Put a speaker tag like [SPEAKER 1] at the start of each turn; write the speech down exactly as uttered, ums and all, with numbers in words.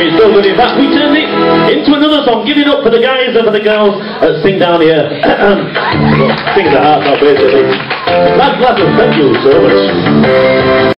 [SPEAKER 1] it's so good. In fact, we turned it into another song. Give it up for the guys and for the girls that sing down here. Well, sing at the heart, not basically. Lads, lads, thank you so much.